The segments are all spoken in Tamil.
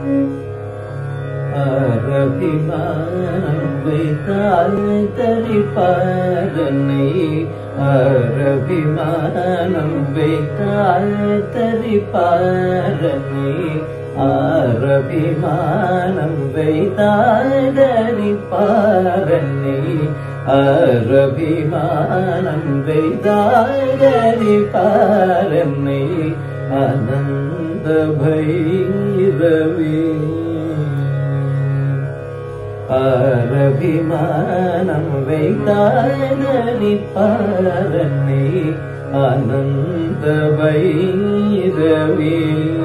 அரபிமானம் வைத்தால் தரிப்பாரனை அரபிமானம் வைத்தால் தரிப்பாரனை அரபிமானம் வைத்தால் தரிப்பாரனை அரபிமானம் வைத்தால் தரிப்பாரனை அனந்த பைரவி அரபிமானம் வைத்தால் தரிப்பாரனை அனந்த பைரவி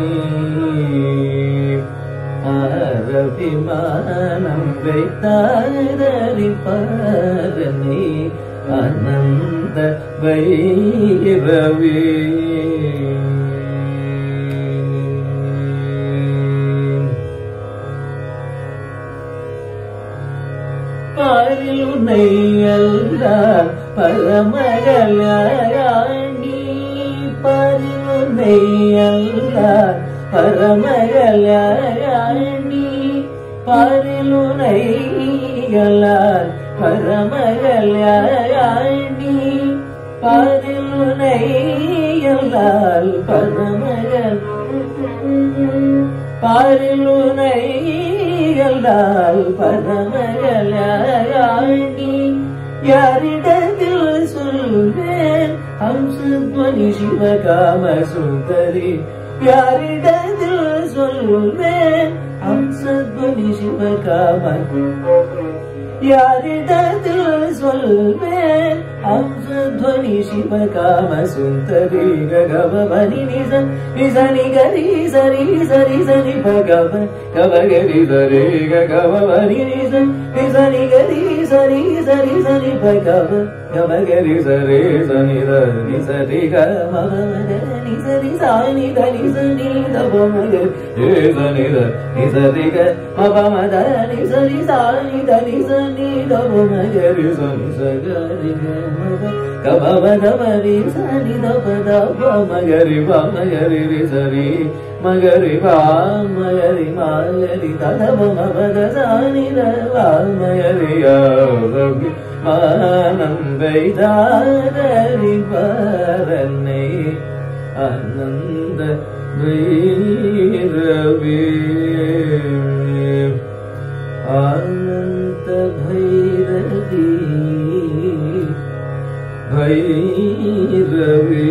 அரபிமானம் வைத்தால் தரிப்பாரனை அனந்த பைரவி பாரில் உன்னை அல்லாஹ் பரமகல்யாணி பாரில் உன்னை அல்லாஹ் பரமகல்யாணி பாரில் உன்னை அல்லாஹ் பரமகல்யாணி பாரில் உன்னை அல்லாஹ் பரமகல் பாரில் உன்னை அல்லாஹ் பரமகல்யாணி யாரிடத்தில் சொல்வேன் ஹம்சத்வனி சிவகாம சுந்தரி யாரிடத்தில் சொல்வேன் ஹம்சத்வனி சிவகாம யாரிடத்தில் சொல்வேன் ஹம்சத்வனி சிவகாம சுந்தரி ககவனி நிச நிசனி கரி சரி சரி சரி பகவ கவகரி சரி ககவனி நிச நிசனி கரி சரி சரி சரி பகவ கவகரி சரி சனி ரி சரி கமவ நி சரி சானி தனி சனி தபமக ரே சனி ர நி சரி க மபமத நி சரி சானி தனி சனி தபமக ரி சனி சகரி கமவ கமவ தபரி சனி தபத பமகரி பமகரி ரி சரி மகரி பமகரி மகரி ததபமபத சனி ர பமகரி அரபி மானம் வைதாரி பரனை அனந்த பைரவி அனந்த பைரவி பைரவி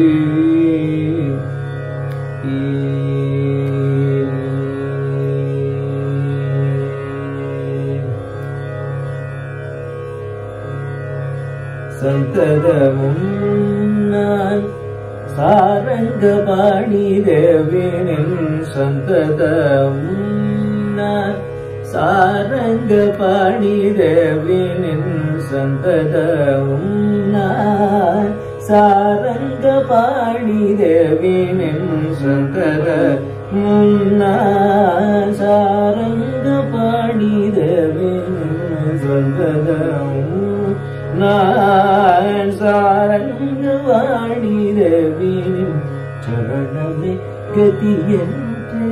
சந்ததமும் நான் சாரங்கபாணி தேவினின் சந்ததமும் நான் சாரங்கபாணி தேவினின் சந்ததமும் நான் சாரங்கபாணி தேவினின் சந்ததமும் நான் சாரங்கபாணி தேவினின் சந்ததமும் நான் சாரங்கபாணி தேவினின் சரணமே கதியென்று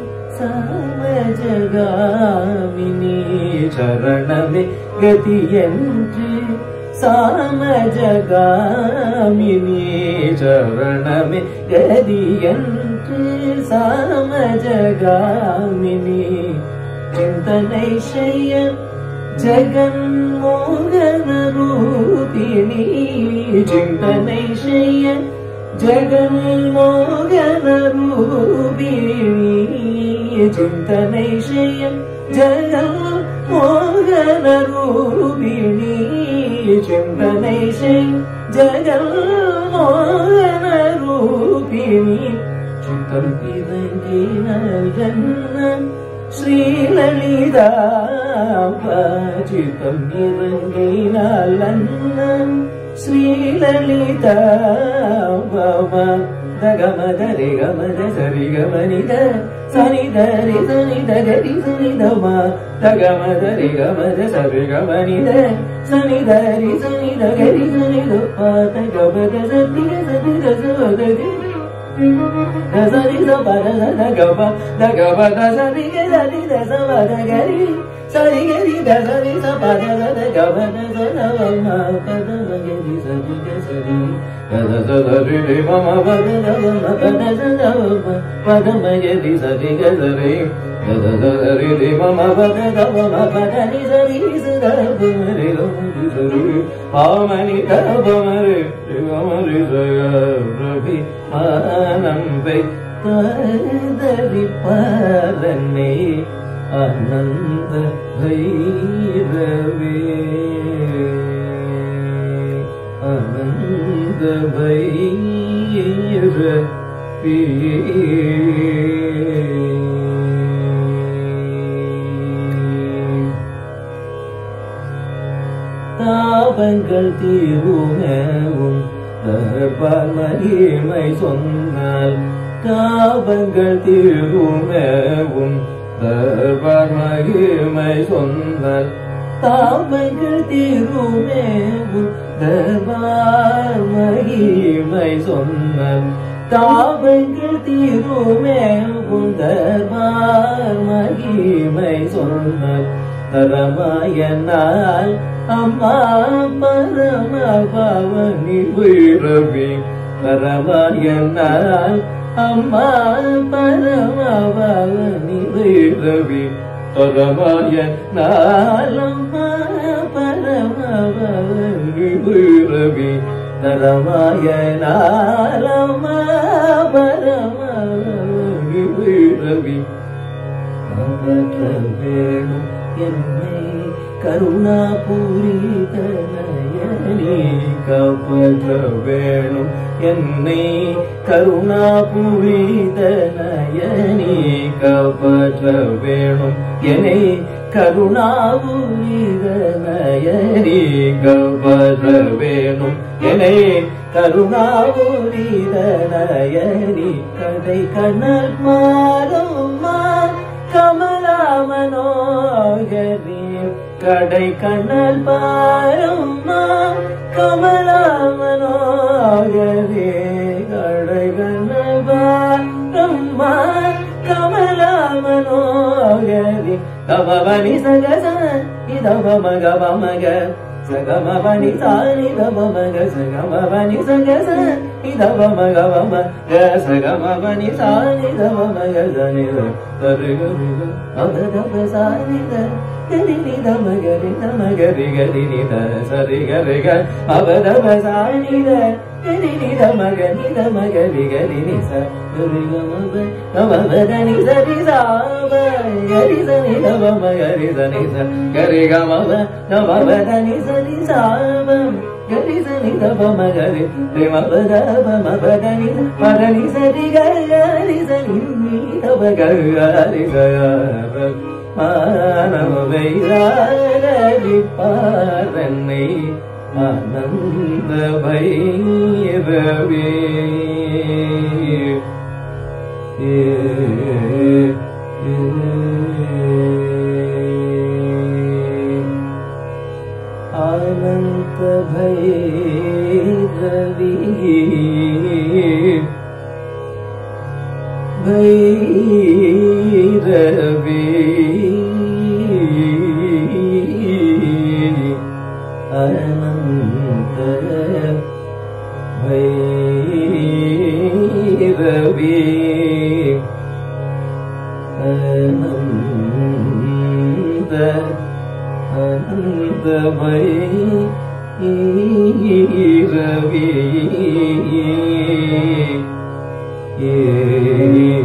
சாமஜகாமினி சரணமே கதியென்று சாமஜகாமினி சரணமே கதியென்று சாமஜகாமினி சிந்தனை செய்ய ஜகன்மோகன ரூபிணி சிந்தனை செய்ய ஜகன்மோகன ரூபிணி சிந்தனை செய்ய ஜகன்மோகன ரூபிணி சிந்தனை செய் ஜகன்மோகன ரூபிணி சித்தம் இறங்கின ஸ்ரீலலிதா சித்தம் இறங்கினாலன்னம் ஸ்ரீலலிதா தகமதரி கமத சரி கமனித சனிதரி சனித கரி சனிதமா தகமதரி கமத சரி கமனித சனிதரி சனித கரி சனித பாத கமத சத்திய சதிர சோதரி Sari sa pa da sa da ga pa da sa ri ga sa pa da ga ri sa ri ga ri da sa ri sa pa da sa da ga pa da sa da ma ma pa da ma ga ri sa ri ga sa ri da sa da ri ri ma ma pa da da ma pa da sa da ma pa da ma ga ri sa ri ga sa ri da sa da ri ri ma ma pa da da ma pa da ri sa da pa ma ri ga ma ri sa ri pa ma ni ka pa ma ri ga ma ri sa ga rabi ஆனம்பை பரதரிப்பரனே ஆனந்த பைரவே ஆனந்த பைரவே தாபங்கள் தீருமேவும் தர்பார் மகிமை சொன்னால் தாபங்கள் தீருமேவும் தர்பார் மகிமை சொன்னால் தாபங்கள் தீருமேவும் தர்பார் மகிமை சொன்னால் தாபங்கள் தீருமேவும் தர்பார் மகிமை சொன்னால் தரமாயனால் அம்மா பரம பவனி பைரவி தரமாயனால் அம்மா பரம பவனி பைரவி தரமாயனால் அம்மா பரம பவனி பைரவி தரமாயனால் அம்மா பரம பவனி பைரவி வேணும் என்னை கருணா பூரித நயனி காப்பற்ற வேணும் என்னை கருணா பூரித நயனி காப்பற்ற வேணும் என்னை கருணா பூரித நயனி காப்பற்ற வேணும் என்னை கருணா பூரித நயனி கடை கண்ணல் மாறுமா கமலா மனோகரி கடை கண்ணல் பாரம்மா கமலா மனோகரி கடை கண்ணல் பாரம்மா கமலா மனோகரி கமவனி சகச இதவ மக மக சகமவனி சாரி தவ மக சகமவனி சகச இதவ மக மக சகமவனி சாரி தவ மக ஜனித தருகருக அவதவ சாரி த கரி நித மகரி நமகரி கரி நித சரி கரிக அவதவ சாரி த கரி நித மகரி நமகரி கரி நிச கரிக மப நமவதனி சரி சாவ கரி சனி தவ மகரி சனி ச கரிக மப நமவதனி சரி சாவ கரி சனி தவ மகரி மபதவ மபதனி பதனி சரி கரி சனி தவ கரி சய மானவ வைராரி பாரனை ஆனந்த பைரவே ஆனந்த பைரவி பைரவி அனந்த பைரவி அனந்த அனந்த பைரவி